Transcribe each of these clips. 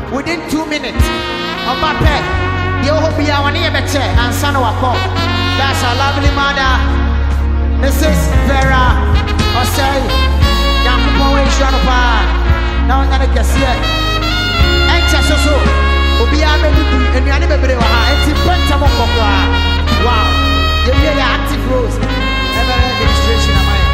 within 2 minutes. On my pet, you hope you are one year better and son of a cop. That's a lovely mother. This is Vera. I say, young people will show up. Now I'm gonna guess it. Anxious so. Obi a be du enuane bebre wa ha enti penta mo kokwa. Wow. You hear your active rose. Never illustration am I.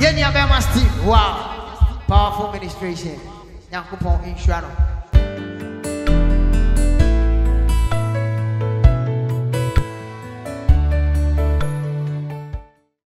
Yenya Bema Steve. Wow. Powerful ministration. Yankupon Inshano.